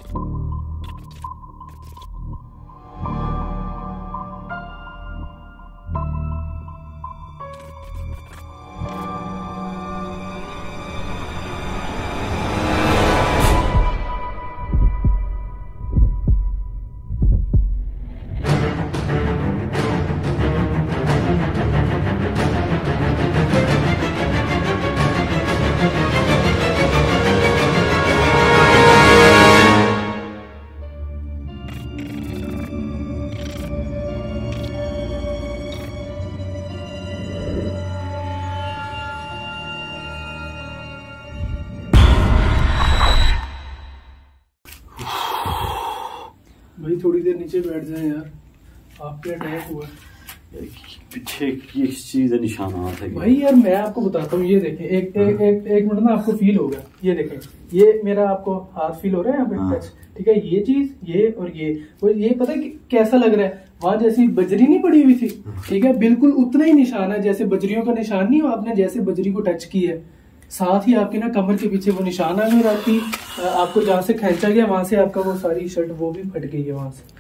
भाई थोड़ी देर नीचे बैठ जाए यार, आप पे अटैक हुआ पीछे किस चीज है निशानात है भाई। यार मैं आपको बताता हूँ, ये देखें एक मिनट ना, आपको फील होगा। ये देखें, ये मेरा आपको हाथ फील हो रहा है यहाँ पे टच, ठीक है। ये चीज ये और ये पता है कैसा लग रहा है? वहां जैसी बजरी नहीं पड़ी हुई थी, ठीक है, बिल्कुल उतना ही निशान है जैसे बजरियों का निशान नहीं हो, आपने जैसे बजरी को टच की है। साथ ही आपके ना कमर के पीछे वो निशान है, आपकी आपको जहाँ से खींचा गया वहां से आपका वो सारी शर्ट वो भी फट गई है वहां से।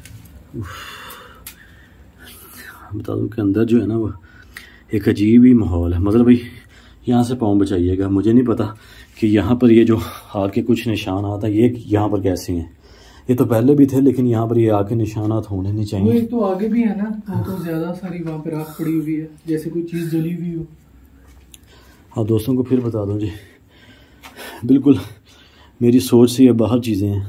बता दूं कि अंदर जो है ना वो एक अजीब ही माहौल है। मतलब भाई यहाँ से पाँव बचाइएगा। मुझे नहीं पता कि यहाँ पर ये जो आके कुछ निशानात है ये यहाँ पर कैसे हैं। ये तो पहले भी थे लेकिन यहाँ पर ये आके निशानात होने नहीं चाहिए। तो आगे भी है ना, तो ज्यादा सारी वहाँ पे राख पड़ी हुई है, जैसे कोई चीज जली हुई हो। हाँ दोस्तों को फिर बता दूं जी, बिल्कुल मेरी सोच से ये बाहर चीज़ें हैं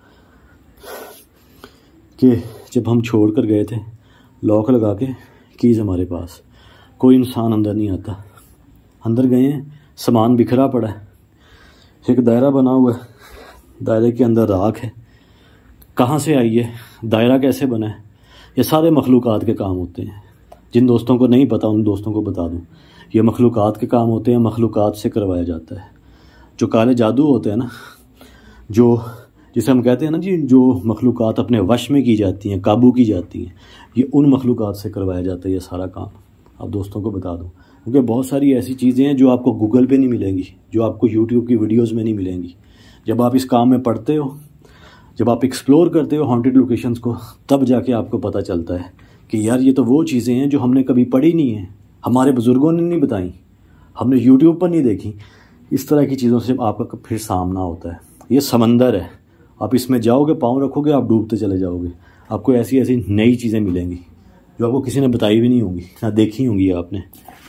कि जब हम छोड़ कर गए थे लॉक लगा के कीज़ हमारे पास, कोई इंसान अंदर नहीं आता। अंदर गए हैं, सामान बिखरा पड़ा है, एक दायरा बना हुआ है, दायरे के अंदर राख है। कहाँ से आई है, दायरा कैसे बना है, ये सारे मखलूक़ात के काम होते हैं। जिन दोस्तों को नहीं पता उन दोस्तों को बता दूं, ये मखलूक़ात के काम होते हैं, मखलूक़ात से करवाया जाता है। जो काले जादू होते हैं ना, जो जिसे हम कहते हैं ना जी, जो मखलूक़ात अपने वश में की जाती हैं, काबू की जाती हैं, ये उन मखलूक़ात से करवाया जाता है ये सारा काम। आप दोस्तों को बता दूं, क्योंकि बहुत सारी ऐसी चीज़ें हैं जो आपको गूगल पे नहीं मिलेंगी, जो आपको यूट्यूब की वीडियोज़ में नहीं मिलेंगी। जब आप इस काम में पढ़ते हो, जब आप एक्सप्लोर करते हो हॉन्टेड लोकेशंस को, तब जाके आपको पता चलता है कि यार ये तो वो चीज़ें हैं जो हमने कभी पढ़ी नहीं है, हमारे बुज़ुर्गों ने नहीं बताई, हमने यूट्यूब पर नहीं देखी। इस तरह की चीज़ों से आपका फिर सामना होता है। ये समंदर है, आप इसमें जाओगे, पाँव रखोगे, आप डूबते चले जाओगे। आपको ऐसी ऐसी नई चीज़ें मिलेंगी जो आपको किसी ने बताई भी नहीं होंगी, ना देखी होंगी आपने।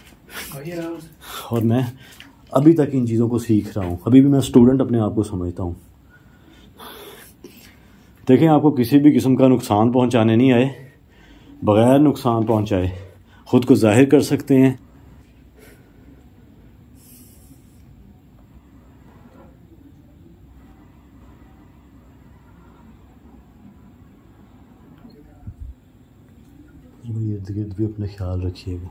और मैं अभी तक इन चीज़ों को सीख रहा हूँ, अभी भी मैं स्टूडेंट अपने आप को समझता हूँ। देखें, आपको किसी भी किस्म का नुकसान पहुँचाने नहीं आए, बग़ैर नुकसान पहुँचाए ख़ुद को ज़ाहिर कर सकते हैं। इर्द गिर्द भी अपना ख्याल रखिएगा।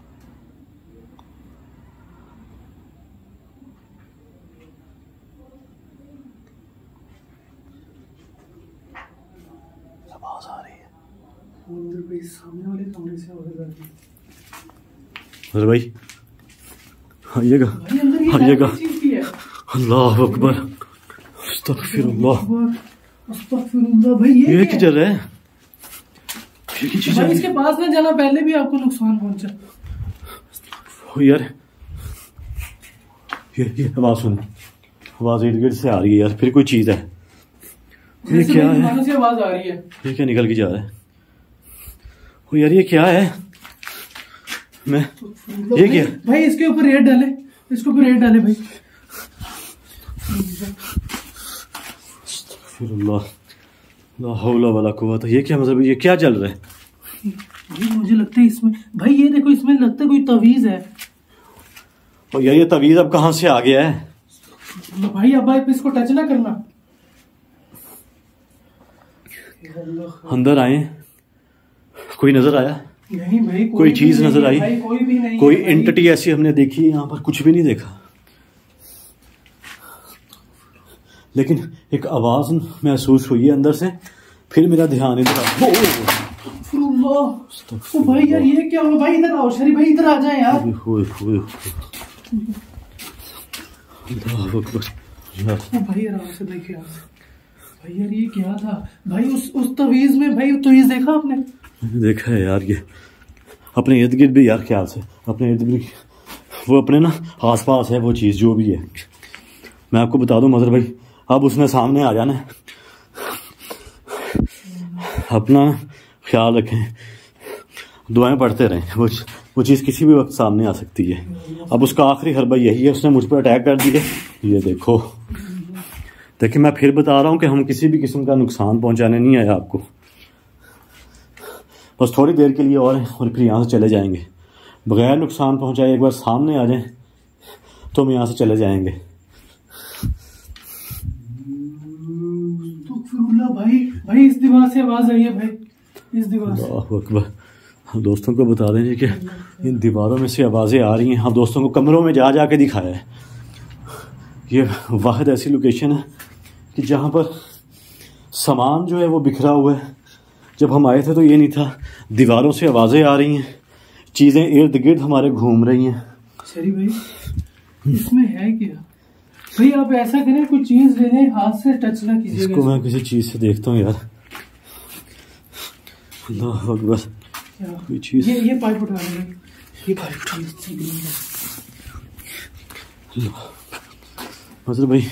आवाज़ आ रही है सामने वाले कमरे से। अरे भाई आइएगा, आइएगा। अल्लाह अकबर, अस्तगफिरुल्लाह। भाई ये क्या चल रहा है? इसके पास न जाना, पहले भी आपको नुकसान पहुंचा। यार ये आवाज सुन, आवाज इर्द गिर्द से आ रही है यार, फिर कोई चीज है। ये क्या है? आवाज आ रही है। ये क्या निकल के जा रहा है? ओ यार ये क्या है? मैं ये क्या भाई, इसके ऊपर रेड डाले, इसके ऊपर रेड डाले भाई। ला हौला वला कुव्वत। ये क्या मतलब, ये क्या चल रहा है? भाई मुझे लगता है इसमें, भाई ये देखो, इसमें लगता है कोई तवीज है। और यार ये तवीज अब कहाँ से आ गया है? भाई अब आप इसको टच ना करना। अंदर आए, कोई नजर आया? नहीं भाई, कोई चीज नजर आई? भाई कोई भी नहीं, कोई एंटिटी ऐसी हमने देखी? यहाँ पर कुछ भी नहीं देखा, लेकिन एक आवाज महसूस हुई है अंदर से। फिर मेरा ध्यान इधर भाई यार ये क्या हुआ? भाई इधर आओ, शरीफ भाई इधर आ जाए यार। भाई आराम से देखिए, भाई यार ये क्या था भाई उस तवीज में? भाई तवीज देखा आपने? मैंने देखा है यार, ये अपने इर्द गिर्द भी यार, ख्याल से अपने इर्द गिर्द वो अपने ना आस पास है वो चीज़ जो भी है। मैं आपको बता दूं मदर भाई, अब उसने सामने आ जाना है, अपना ख्याल रखें, दुआएं पढ़ते रहें। वो चीज़ किसी भी वक्त सामने आ सकती है। अब उसका आखिरी हरबा यही है, उसने मुझ पर अटैक कर दिया। ये देखो, देखिए मैं फिर बता रहा हूँ कि हम किसी भी किस्म का नुकसान पहुंचाने नहीं आए आपको, बस थोड़ी देर के लिए और फिर यहाँ से चले जाएंगे बगैर नुकसान पहुंचाए। एक बार सामने आ जाएं तो हम यहाँ से चले जाएंगे। भाई इस दीवार से आवाज आई है भाई, इस दीवार से। अल्लाहु अकबर। हम दोस्तों को बता दें कि इन दीवारों में से आवाज़ें आ रही हैं। हम दोस्तों को कमरों में जा के दिखाया है। ये वाहिद ऐसी लोकेशन है कि जहाँ पर सामान जो है वो बिखरा हुआ है। जब हम आए थे तो ये नहीं था, दीवारों से आवाज़ें आ रही हैं, चीज़ें इर्द गिर्द हमारे घूम रही हैं। शरीफ भाई इसमें है क्या? भाई आप ऐसा करें, कोई चीज ले लें, हाथ से टच ना कीजिए। इसको मैं किसी चीज से देखता हूँ यार। अल्लाह अकबर, कोई चीज। ये पाइप उठा लेंगे, ये पाइप मतलब भाई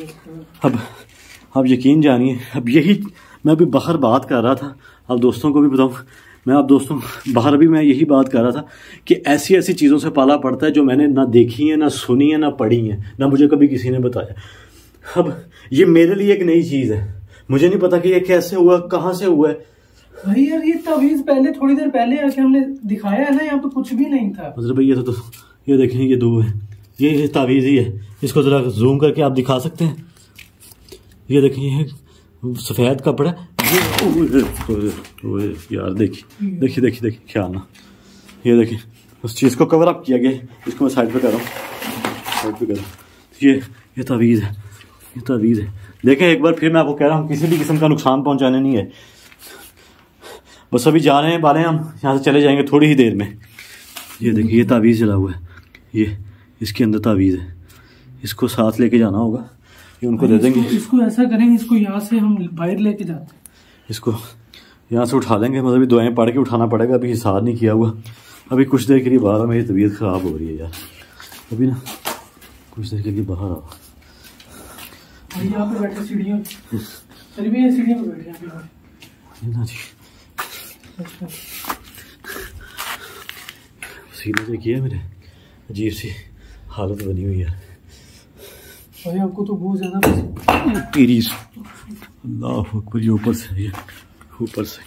अब यकीन जानिए, अब यही मैं अभी बाहर बात कर रहा था, आप दोस्तों को भी बताऊँ, मैं आप दोस्तों बाहर अभी मैं यही बात कर रहा था कि ऐसी ऐसी चीज़ों से पाला पड़ता है जो मैंने ना देखी है, ना सुनी है, ना पढ़ी है, ना मुझे कभी किसी ने बताया। अब ये मेरे लिए एक नई चीज़ है, मुझे नहीं पता कि ये कैसे हुआ, कहाँ से हुआ है। भाई यार ये तवीज़ पहले थोड़ी देर पहले आके हमने दिखाया है ना, यहाँ पे कुछ भी नहीं था। मतलब भाई ये तो ये देखें, ये दो है, ये तावीज़ ही है। इसको ज़रा जूम करके आप दिखा सकते हैं। ये देखें, ये सफ़ेद कपड़ा, यार देखिए ख्याल ना, ये देखिए उस चीज़ को कवर अप किया गया। इसको मैं साइड पे कर रहा हूँ, साइड पे कर रहा हूँ। ये तावीज़ है, ये तावीज़ है। देखें एक बार फिर मैं आपको कह रहा हूँ, किसी भी किस्म का नुकसान पहुँचाने नहीं है, बस अभी जा रहे हैं बाले, हम यहाँ से चले जाएंगे थोड़ी ही देर में। ये देखिए ये तावीज़ जला हुआ है, ये इसके अंदर तावीज़ है, इसको साथ लेके जाना होगा, ये उनको दे देंगे। इसको ऐसा करेंगे, इसको यहाँ से हम बाहर लेके जाते हैं, इसको यहाँ से उठा लेंगे। मतलब दुआएं पढ़ के उठाना पड़ेगा, अभी हिसाब नहीं किया हुआ। अभी कुछ देर के लिए बाहर, मेरी तबीयत ख़राब हो रही है यार, अभी ना कुछ देर के लिए बाहर आओ। यहाँ पे बैठे सीढ़ियों, चलिए भैया सीढ़ियों पे बैठे ना जी। सीने से किया मेरे, अजीब सी हालत बनी हुई है भाई। आपको तो बहुत ज़्यादा अल्लाह अकबर, ये ऊपर से, ये ऊपर से,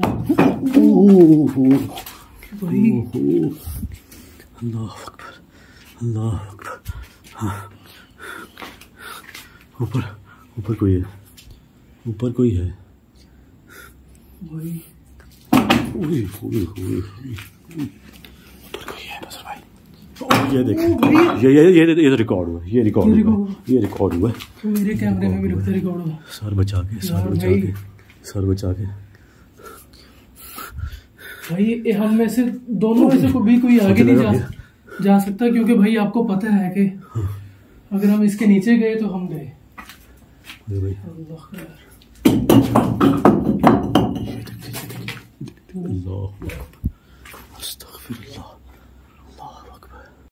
अल्लाह अकबर, अल्लाह अकबर। हाँ ऊपर कोई है, ऊपर कोई है भाई। ऊपर कोई है बस भाई। ये देखिए, ये रिकॉर्ड हुआ, ये रिकॉर्ड हुआ। मेरे कैमरे में भी लगता है रिकॉर्ड हुआ। सर बचा के भाई हम में से दोनों में से भी कोई आगे नहीं जा सकता, क्योंकि भाई आपको पता है कि अगर हम इसके नीचे गए तो हम गए। अल्लाह